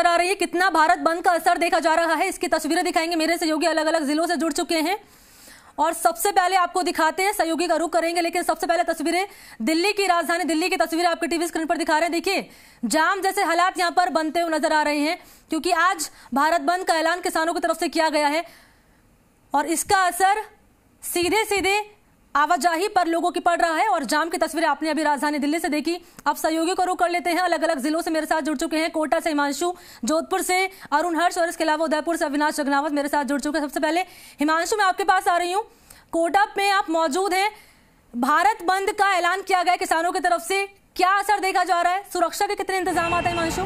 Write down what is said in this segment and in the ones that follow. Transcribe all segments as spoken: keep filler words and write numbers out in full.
नजर आ रही है। कितना भारत बंद का असर देखा जा रहा है, इसकी तस्वीरें दिखाएंगे मेरे सहयोगी, अलग अलग जिलों से जुड़ चुके हैं और सबसे पहले आपको दिखाते हैं, सहयोगी का रुख करेंगे, लेकिन सबसे पहले तस्वीरें दिल्ली की, राजधानी दिल्ली की तस्वीरें आपके टीवी स्क्रीन पर दिखा रहे हैं। देखिए जाम जैसे हालात यहां पर बनते हुए नजर आ रहे हैं, क्योंकि आज भारत बंद का ऐलान किसानों की तरफ से किया गया है और इसका असर सीधे सीधे आवाजाही पर लोगों की पड़ रहा है। और जाम की तस्वीरें आपने अभी राजधानी दिल्ली से देखी। अब सहयोगी को रुख कर लेते हैं, अलग अलग जिलों से मेरे साथ जुड़ चुके हैं। कोटा से हिमांशु, जोधपुर से अरुण हर्ष और इसके अलावा उदयपुर से अविनाश जगनावत मेरे साथ जुड़ चुके हैं। सबसे पहले हिमांशु, मैं आपके पास आ रही हूँ। कोटा में आप मौजूद हैं, भारत बंद का ऐलान किया गया किसानों की तरफ से, क्या असर देखा जा रहा है, सुरक्षा के कितने इंतजाम आते हैं हिमांशु?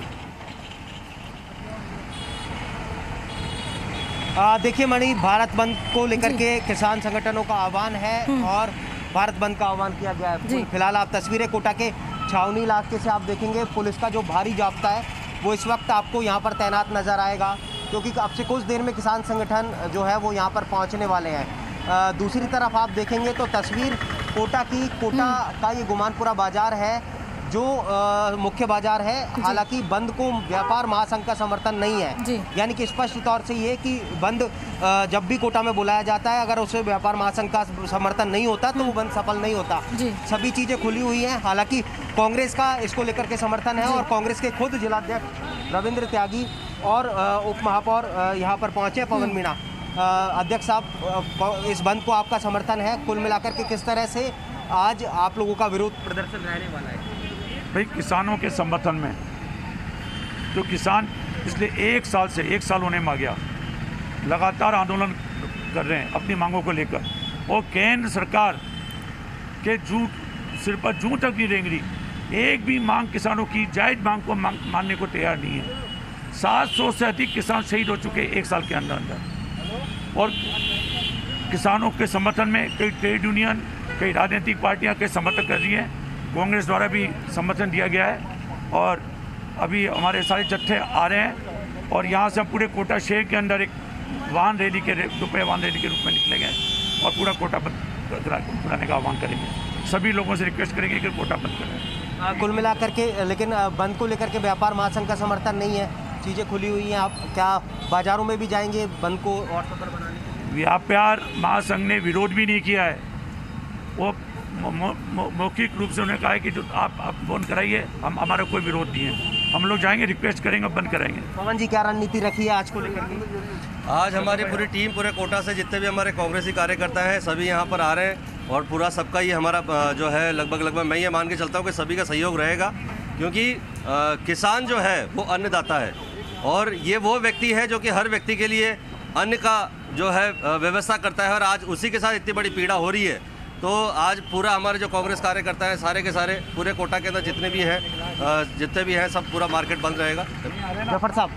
देखिए मणि, भारत बंद को लेकर के किसान संगठनों का आह्वान है और भारत बंद का आह्वान किया गया है। फिलहाल आप तस्वीरें कोटा के छावनी इलाके से आप देखेंगे, पुलिस का जो भारी जाब्ता है वो इस वक्त आपको यहाँ पर तैनात नजर आएगा, क्योंकि अब से कुछ देर में किसान संगठन जो है वो यहाँ पर पहुँचने वाले हैं। दूसरी तरफ आप देखेंगे तो तस्वीर कोटा की, कोटा का ये गुमानपुरा बाजार है जो आ, मुख्य बाजार है। हालांकि बंद को व्यापार महासंघ का समर्थन नहीं है, यानी कि स्पष्ट तौर से ये कि बंद आ, जब भी कोटा में बुलाया जाता है, अगर उसे व्यापार महासंघ का समर्थन नहीं होता तो वो बंद सफल नहीं होता। सभी चीजें खुली हुई हैं। हालांकि कांग्रेस का इसको लेकर के समर्थन है और कांग्रेस के खुद जिलाध्यक्ष रविंद्र त्यागी और उप महापौर यहाँ पर पहुंचे, पवन मीणा। अध्यक्ष साहब, इस बंद को आपका समर्थन है? कुल मिलाकर के किस तरह से आज आप लोगों का विरोध प्रदर्शन रहने वाला है? भाई, किसानों के समर्थन में जो किसान पिछले एक साल से एक साल होने में आ गया लगातार आंदोलन कर रहे हैं अपनी मांगों को लेकर, और केंद्र सरकार के जू सिर पर जूं तक नहीं रेंग रही। एक भी मांग किसानों की जायज मांग को मांग, मानने को तैयार नहीं है। सात सौ से अधिक किसान शहीद हो चुके एक साल के अंदर अंदर, और किसानों के समर्थन में कई ट्रेड यूनियन, कई राजनीतिक पार्टियां के समर्थन कर रही हैं। कांग्रेस द्वारा भी समर्थन दिया गया है और अभी हमारे सारे जत्थे आ रहे हैं और यहाँ से हम पूरे कोटा शहर के अंदर एक वाहन रैली के रुपये वाहन रैली के रूप में निकले गए और पूरा कोटा बंद कराने का आह्वान करेंगे। सभी लोगों से रिक्वेस्ट करेंगे कि कोटा बंद करें। कुल मिलाकर के लेकिन बंद को लेकर के व्यापार महासंघ का समर्थन नहीं है, चीज़ें खुली हुई हैं। आप क्या बाजारों में भी जाएंगे बंद को और सफल बनाने के लिए? व्यापार महासंघ ने विरोध भी नहीं किया है, वो मौखिक रूप से उन्होंने कहा है कि जो आप आप बंद कराइए, हम हमारा कोई विरोध नहीं है, हम लोग जाएंगे, रिक्वेस्ट करेंगे, बंद कराएंगे। पवन जी, क्या रणनीति रखी है आज को लेकर के? आज हमारी पूरी टीम पूरे कोटा से जितने भी हमारे कांग्रेसी कार्यकर्ता हैं सभी यहाँ पर आ रहे हैं और पूरा सबका ही हमारा जो है लगभग लगभग मैं ये मान के चलता हूँ कि सभी का सहयोग रहेगा, क्योंकि आ, किसान जो है वो अन्नदाता है और ये वो व्यक्ति है जो कि हर व्यक्ति के लिए अन्न का जो है व्यवस्था करता है और आज उसी के साथ इतनी बड़ी पीड़ा हो रही है। तो आज पूरा हमारे जो कांग्रेस कार्यकर्ता हैं सारे के सारे पूरे कोटा के अंदर जितने भी हैं जितने भी हैं सब पूरा मार्केट बंद रहेगा। जफर साहब,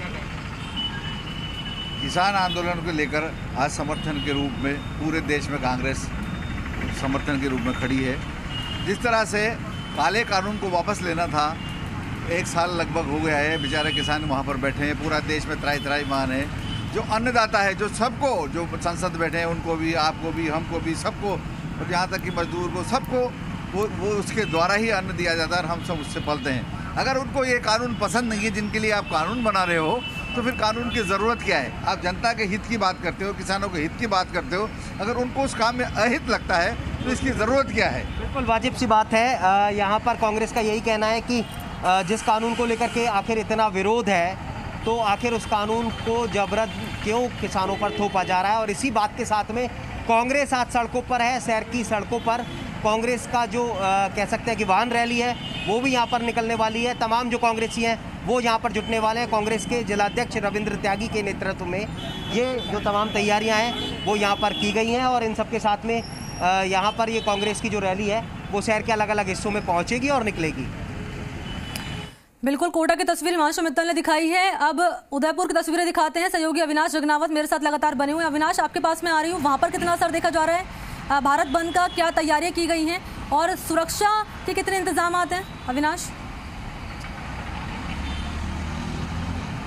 किसान आंदोलन को लेकर आज समर्थन के रूप में पूरे देश में कांग्रेस समर्थन के रूप में खड़ी है। जिस तरह से काले कानून को वापस लेना था, एक साल लगभग हो गया है, बेचारे किसान वहाँ पर बैठे हैं, पूरा देश में त्राही त्राही मान है। जो अन्नदाता है, जो सबको, जो संसद बैठे हैं उनको भी, आपको भी, हमको भी, सबको, और यहाँ तक कि मजदूर को, सबको वो वो उसके द्वारा ही अन्न दिया जाता है और हम सब उससे पलते हैं। अगर उनको ये कानून पसंद नहीं है जिनके लिए आप कानून बना रहे हो, तो फिर कानून की ज़रूरत क्या है? आप जनता के हित की बात करते हो, किसानों के हित की बात करते हो, अगर उनको उस काम में अहित लगता है तो इसकी ज़रूरत क्या है? बिल्कुल वाजिब सी बात है। यहाँ पर कांग्रेस का यही कहना है कि जिस कानून को लेकर के आखिर इतना विरोध है, तो आखिर उस कानून को जबरन क्यों किसानों पर थोपा जा रहा है। और इसी बात के साथ में कांग्रेस आज सड़कों पर है, शहर की सड़कों पर कांग्रेस का जो आ, कह सकते हैं कि वाहन रैली है वो भी यहाँ पर निकलने वाली है। तमाम जो कांग्रेसी हैं वो यहाँ पर जुटने वाले हैं। कांग्रेस के जिलाध्यक्ष रविंद्र त्यागी के नेतृत्व में ये जो तमाम तैयारियाँ हैं वो यहाँ पर की गई हैं और इन सब के साथ में आ, यहाँ पर ये कांग्रेस की जो रैली है वो शहर के अलग अलग हिस्सों में पहुँचेगी और निकलेगी। बिल्कुल, कोटा की तस्वीर हिमांशु मित्तल ने दिखाई है। अब उदयपुर की तस्वीरें दिखाते हैं, सहयोगी अविनाश जगनावत मेरे साथ लगातार बने हुए हैं। अविनाश, आपके पास में आ रही हूँ, वहां पर कितना असर देखा जा रहा है, भारत बंद का क्या तैयारियां की गई हैं और सुरक्षा के कितने इंतजाम हैं? अविनाश।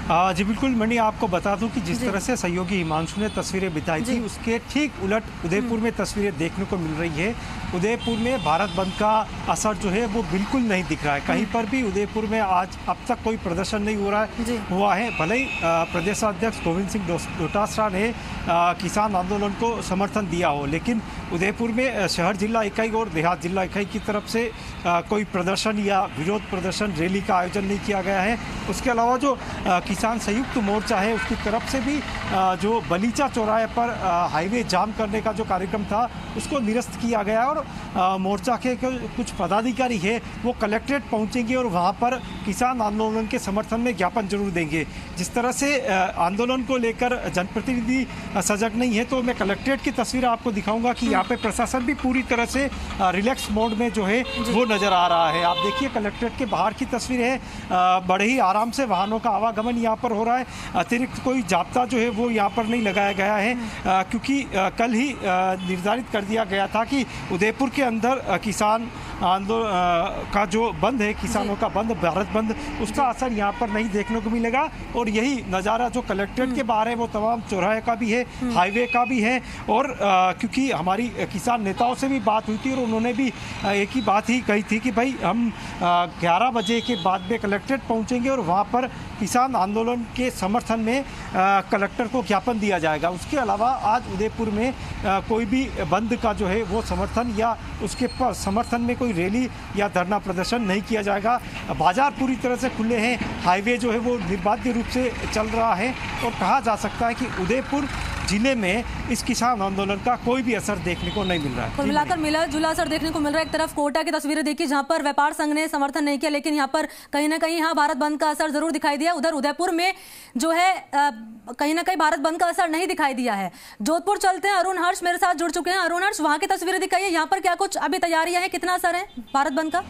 आ, जी बिल्कुल मणि, आपको बता दूं कि जिस तरह से सहयोगी हिमांशु ने तस्वीरें बिताई थी उसके ठीक उलट उदयपुर में तस्वीरें देखने को मिल रही है। उदयपुर में भारत बंद का असर जो है वो बिल्कुल नहीं दिख रहा है। कहीं पर भी उदयपुर में आज अब तक कोई प्रदर्शन नहीं हो रहा है हुआ है। भले ही प्रदेशाध्यक्ष गोविंद सिंह डोटासरा ने आ, किसान आंदोलन को समर्थन दिया हो, लेकिन उदयपुर में शहर जिला इकाई और देहात जिला इकाई की तरफ से आ, कोई प्रदर्शन या विरोध प्रदर्शन रैली का आयोजन नहीं किया गया है। उसके अलावा जो आ, किसान संयुक्त मोर्चा है उसकी तरफ से भी आ, जो बलीचा चौराहे पर आ, हाईवे जाम करने का जो कार्यक्रम था उसको निरस्त किया गया और आ, मोर्चा के कुछ पदाधिकारी है वो कलेक्ट्रेट पहुंचेंगे और वहां पर किसान आंदोलन के समर्थन में ज्ञापन जरूर देंगे। जिस तरह से आंदोलन को लेकर जनप्रतिनिधि सजग नहीं है, तो मैं कलेक्ट्रेट की तस्वीर आपको दिखाऊंगा कि यहाँ पे प्रशासन भी पूरी तरह से रिलैक्स मोड में जो है वो नजर आ रहा है। आप देखिए कलेक्ट्रेट के बाहर की तस्वीर है, बड़े ही आराम से वाहनों का आवागमन यहाँ पर हो रहा है। अतिरिक्त कोई जाब्ता जो है वो यहाँ पर नहीं लगाया गया है, क्योंकि कल ही निर्धारित कर दिया गया था कि उदयपुर के अंदर किसान आंदोलन का जो बंद है, किसानों का बंद, भारत बंद, उसका असर यहाँ पर नहीं देखने को मिलेगा। और यही नज़ारा जो कलेक्ट्रेट के बाहर है वो तमाम चौराहे का भी है, हाईवे का भी है। और आ, क्योंकि हमारी किसान नेताओं से भी बात हुई थी और उन्होंने भी आ, एक ही बात ही कही थी कि भाई हम ग्यारह बजे के बाद में कलेक्ट्रेट पहुँचेंगे और वहाँ पर किसान आंदोलन के समर्थन में आ, कलेक्टर को ज्ञापन दिया जाएगा। उसके अलावा आज उदयपुर में आ, कोई भी बंद का जो है वो समर्थन या उसके पर समर्थन में कोई रैली या धरना प्रदर्शन नहीं किया जाएगा। बाजार पूरी तरह से खुले हैं, हाईवे जो है वो निर्बाध रूप से चल रहा है और कहा जा सकता है कि उदयपुर जिले में इस किसान आंदोलन का कोई भी असर देखने को नहीं मिल रहा है। कुल मिलाकर मिला जुला असर देखने को मिल रहा है। एक तरफ कोटा की तस्वीरें देखी जहां पर व्यापार संघ ने समर्थन नहीं किया, लेकिन यहां पर कहीं ना कहीं यहाँ भारत बंद का असर जरूर दिखाई दिया। उधर उदयपुर में जो है कहीं ना कहीं भारत बंद का असर नहीं दिखाई दिया है। जोधपुर चलते हैं, अरुण हर्ष मेरे साथ जुड़ चुके हैं। अरुण हर्ष, वहां की तस्वीरें दिखाइए, यहाँ पर क्या कुछ अभी तैयारियां हैं, कितना असर है भारत बंद का?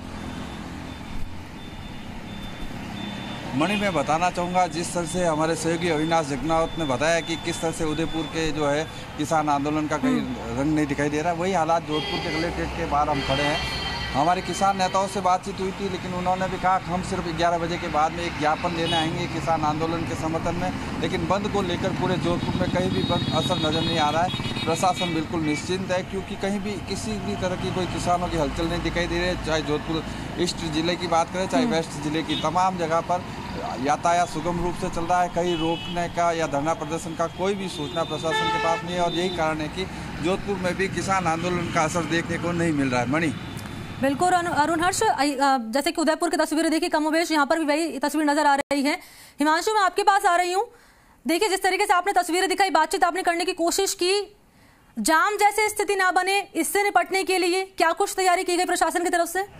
मणि, मैं बताना चाहूँगा जिस तरह से हमारे सहयोगी अविनाश जगनावत ने बताया कि किस तरह से उदयपुर के जो है किसान आंदोलन का कहीं रंग नहीं दिखाई दे रहा है, वही हालात जोधपुर के कलेक्ट्रेट के बाहर हम खड़े हैं। हमारे किसान नेताओं से बातचीत हुई थी, लेकिन उन्होंने भी कहा कि हम सिर्फ ग्यारह बजे के बाद में एक ज्ञापन देने आएंगे किसान आंदोलन के समर्थन में, लेकिन बंद को लेकर पूरे जोधपुर में कहीं भी बंद असर नज़र नहीं आ रहा है। प्रशासन बिल्कुल निश्चिंत है, क्योंकि कहीं भी किसी भी तरह की कोई किसानों की हलचल नहीं दिखाई दे रही है। चाहे जोधपुर ईस्ट जिले की बात करें, चाहे वेस्ट जिले की, तमाम जगह पर यातायात सुगम रूप से चल रहा है। कहीं रोकने का या धरना प्रदर्शन का कोई भी सूचना प्रशासन के पास नहीं है और यही कारण है कि जोधपुर में भी किसान आंदोलन का असर देखने को नहीं मिल रहा है। मणि, बिल्कुल अरुण हर्ष, जैसे कि उदयपुर की तस्वीरें देखी, कमोबेश यहाँ पर भी वही तस्वीर नजर आ रही है। हिमांशु, मैं आपके पास आ रही हूँ। देखिए जिस तरीके से आपने तस्वीरें दिखाई, बातचीत आपने करने की कोशिश की, जाम जैसे स्थिति ना बने इससे निपटने के लिए क्या कुछ तैयारी की गई प्रशासन की तरफ से?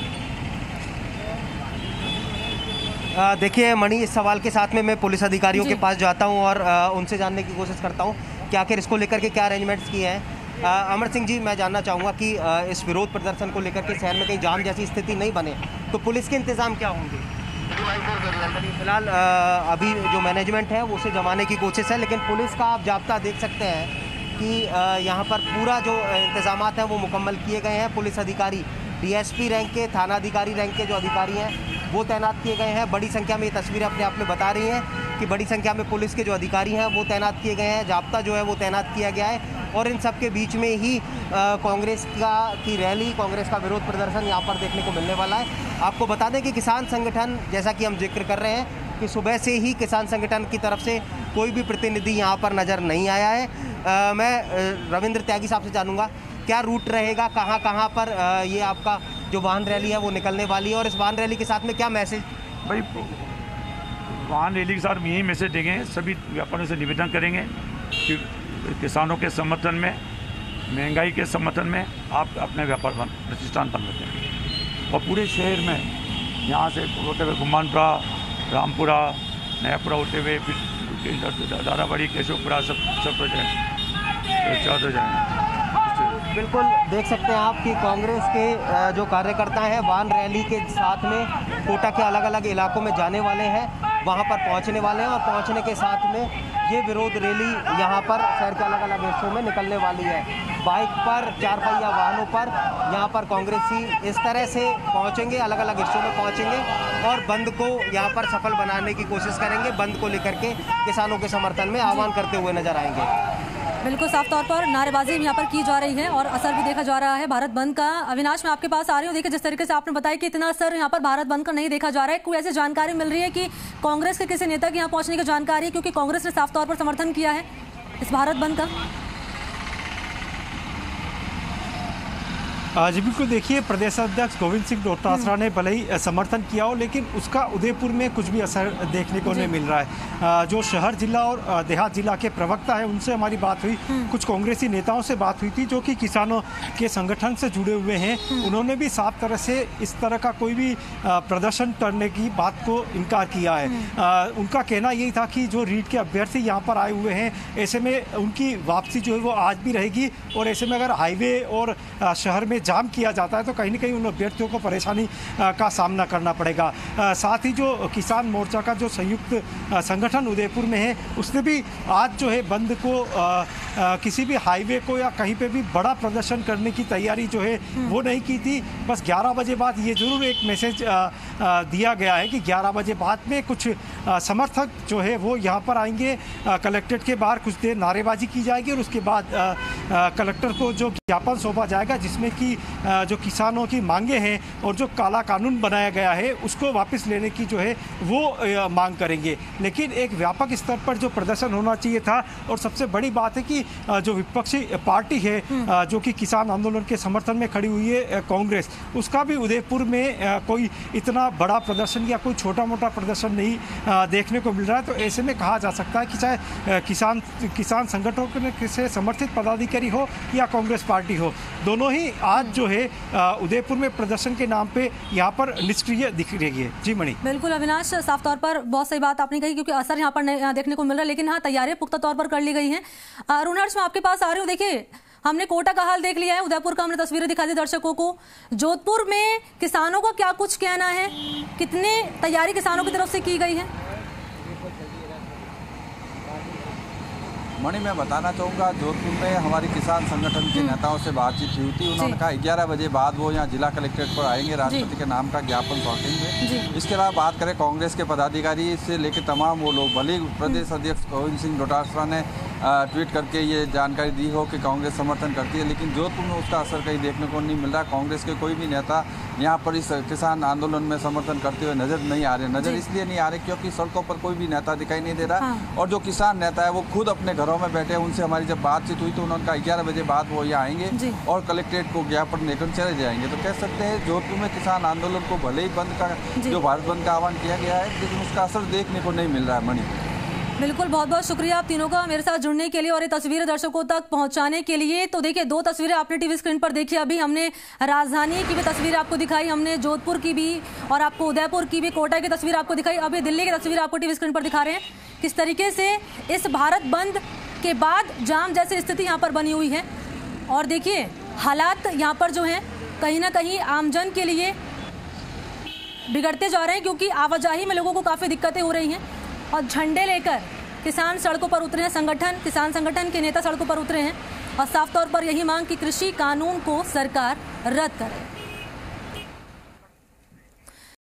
देखिए मणि, इस सवाल के साथ में मैं पुलिस अधिकारियों के पास जाता हूं और आ, उनसे जानने की कोशिश करता हूं कि आखिर इसको लेकर के क्या अरेंजमेंट्स किए हैं। अमर सिंह जी, मैं जानना चाहूँगा कि आ, इस विरोध प्रदर्शन को लेकर के शहर में कहीं जाम जैसी स्थिति नहीं बने तो पुलिस के इंतजाम क्या होंगे? फिलहाल अभी जो मैनेजमेंट है वो उसे जमाने की कोशिश है, लेकिन पुलिस का आप जाब्ता देख सकते हैं कि यहाँ पर पूरा जो इंतजाम हैं वो मुकम्मल किए गए हैं। पुलिस अधिकारी, डीएसपी रैंक के, थानाधिकारी रैंक के जो अधिकारी हैं वो तैनात किए गए हैं। बड़ी संख्या में ये तस्वीरें अपने आप में बता रही हैं कि बड़ी संख्या में पुलिस के जो अधिकारी हैं वो तैनात किए गए हैं, जाब्ता जो है वो तैनात किया गया है। और इन सब के बीच में ही कांग्रेस का की रैली, कांग्रेस का विरोध प्रदर्शन यहाँ पर देखने को मिलने वाला है। आपको बता दें कि किसान संगठन, जैसा कि हम जिक्र कर रहे हैं कि सुबह से ही किसान संगठन की तरफ से कोई भी प्रतिनिधि यहाँ पर नज़र नहीं आया है। आ, मैं रविंद्र त्यागी साहब से जानूँगा क्या रूट रहेगा, कहाँ कहाँ पर आ, ये आपका जो वाहन रैली है वो निकलने वाली है और इस वाहन रैली के साथ में क्या मैसेज? भाई वाहन रैली के साथ में यही मैसेज देंगे, सभी व्यापारियों से निवेदन करेंगे कि किसानों के समर्थन में, महंगाई के समर्थन में आप अपने व्यापार बंद, प्रतिष्ठान बंद रखें और पूरे शहर में यहाँ से होते हुए गुमानपुरा, रामपुरा, नयापुरा होते हुए फिर दादाबाड़ी, केशवपुरा सब सब हो जाए चार हो जाए। बिल्कुल देख सकते हैं आप कि कांग्रेस के जो कार्यकर्ता हैं वाहन रैली के साथ में कोटा के अलग अलग इलाकों में जाने वाले हैं, वहां पर पहुंचने वाले हैं और पहुंचने के साथ में ये विरोध रैली यहां पर शहर के अलग अलग हिस्सों में निकलने वाली है। बाइक पर, चार पहिया वाहनों पर यहाँ पर कांग्रेसी इस तरह से पहुंचेंगे, अलग अलग हिस्सों में पहुंचेंगे और बंद को यहाँ पर सफल बनाने की कोशिश करेंगे। बंद को लेकर के किसानों के समर्थन में आह्वान करते हुए नजर आएंगे। बिल्कुल साफ तौर पर नारेबाजी यहाँ पर की जा रही है और असर भी देखा जा रहा है भारत बंद का। अविनाश, मैं आपके पास आ रही हूँ। देखिए, जिस तरीके से आपने बताया कि इतना असर यहाँ पर भारत बंद का नहीं देखा जा रहा है, कोई ऐसी जानकारी मिल रही है कि कांग्रेस के किसी नेता के यहाँ पहुंचने की जानकारी है, क्योंकि कांग्रेस ने साफ तौर पर समर्थन किया है इस भारत बंद का? जी बिल्कुल, देखिए, प्रदेश अध्यक्ष गोविंद सिंह डोटासरा ने भले ही समर्थन किया हो, लेकिन उसका उदयपुर में कुछ भी असर देखने को नहीं मिल रहा है। जो शहर जिला और देहात जिला के प्रवक्ता है, उनसे हमारी बात हुई, कुछ कांग्रेसी नेताओं से बात हुई थी जो कि किसानों के संगठन से जुड़े हुए हैं। उन्होंने भी साफ तरह से इस तरह का कोई भी प्रदर्शन करने की बात को इनकार किया है। उनका कहना यही था कि जो रीट के अभ्यर्थी यहाँ पर आए हुए हैं, ऐसे में उनकी वापसी जो है वो आज भी रहेगी, और ऐसे में अगर हाईवे और शहर में जाम किया जाता है तो कहीं ना कहीं उन अभ्यर्थियों को परेशानी का सामना करना पड़ेगा। साथ ही जो किसान मोर्चा का जो संयुक्त संगठन उदयपुर में है, उसने भी आज जो है बंद को आ, आ, किसी भी हाईवे को या कहीं पे भी बड़ा प्रदर्शन करने की तैयारी जो है वो नहीं की थी। बस ग्यारह बजे बाद ये जरूर एक मैसेज आ, आ, दिया गया है कि ग्यारह बजे बाद में कुछ आ, समर्थक जो है वो यहाँ पर आएंगे, कलेक्ट्रेट के बाहर कुछ देर नारेबाजी की जाएगी और उसके बाद आ, आ, कलेक्टर को जो ज्ञापन सौंपा जाएगा, जिसमें कि जो किसानों की मांगे हैं और जो काला कानून बनाया गया है उसको वापस लेने की जो है वो मांग करेंगे। लेकिन एक व्यापक स्तर पर जो प्रदर्शन होना चाहिए था, और सबसे बड़ी बात है कि जो विपक्षी पार्टी है जो कि किसान आंदोलन के समर्थन में खड़ी हुई है कांग्रेस, उसका भी उदयपुर में कोई इतना बड़ा प्रदर्शन या कोई छोटा मोटा प्रदर्शन नहीं देखने को मिल रहा है। तो ऐसे में कहा जा सकता है कि चाहे किसान किसान संगठनों से समर्थित पदाधिकारी हो या कांग्रेस पार्टी हो, दोनों ही आज जो है उदयपुर में प्रदर्शन के नाम पे यहाँ पर निष्क्रिय दिख रही है। जी मणि। बिल्कुल अविनाश, साफ तौर पर बहुत सही बात आपने कही, क्योंकि असर यहाँ पर देखने को मिल रहा है, लेकिन हाँ, तैयारियां पुख्ता तौर पर कर ली गई हैं। अरुण हर्ष, मैं आपके पास आ रही हूँ। देखिए, हमने कोटा का हाल देख लिया है, उदयपुर का हमने तस्वीरें दिखा दी दर्शकों को। जोधपुर में किसानों का क्या कुछ कहना है, कितनी तैयारी किसानों की तरफ से की गई है? मणि, मैं बताना चाहूँगा, जोधपुर में हमारी किसान संगठन के नेताओं से बातचीत हुई थी। उन्होंने कहा ग्यारह बजे बाद वो यहाँ जिला कलेक्ट्रेट पर आएंगे, राष्ट्रपति के नाम का ज्ञापन सौंपेंगे। इसके अलावा बात करें कांग्रेस के पदाधिकारी से लेकर तमाम वो लोग, भले प्रदेश अध्यक्ष गोविंद सिंह डोटासरा ने ट्वीट करके ये जानकारी दी हो कि कांग्रेस समर्थन करती है, लेकिन जोधपुर में उसका असर कहीं देखने को नहीं मिल रहा। कांग्रेस के कोई भी नेता यहाँ पर इस किसान आंदोलन में समर्थन करते हुए नजर नहीं आ रहे। नजर इसलिए नहीं आ रहे क्योंकि सड़कों पर कोई भी नेता दिखाई नहीं दे रहा। हाँ। और जो किसान नेता है वो खुद अपने घरों में बैठे हैं। उनसे हमारी जब बातचीत हुई तो उन्होंने कहा ग्यारह बजे बाद वो यहाँ आएंगे और कलेक्ट्रेट को ज्ञापन लेकर चले जाएंगे। तो कह सकते हैं जोधपुर में किसान आंदोलन को भले ही बंद का जो भारत बंद का आह्वान किया गया है, लेकिन उसका असर देखने को नहीं मिल रहा है। मणि, बिल्कुल, बहुत बहुत शुक्रिया आप तीनों का मेरे साथ जुड़ने के लिए और ये तस्वीरें दर्शकों तक पहुंचाने के लिए। तो देखिए, दो तस्वीरें आपने टीवी स्क्रीन पर देखी। अभी हमने राजधानी की भी तस्वीर आपको दिखाई, हमने जोधपुर की भी, और आपको उदयपुर की भी, कोटा की तस्वीर आपको दिखाई। अभी दिल्ली की तस्वीर आपको टीवी स्क्रीन पर दिखा रहे हैं किस तरीके से इस भारत बंद के बाद जाम जैसी स्थिति यहाँ पर बनी हुई है। और देखिए, हालात यहाँ पर जो हैं कहीं ना कहीं आमजन के लिए बिगड़ते जा रहे हैं, क्योंकि आवाजाही में लोगों को काफ़ी दिक्कतें हो रही हैं। और झंडे लेकर किसान सड़कों पर उतरे हैं, संगठन किसान संगठन के नेता सड़कों पर उतरे हैं और साफ तौर पर यही मांग कि कृषि कानून को सरकार रद्द करे।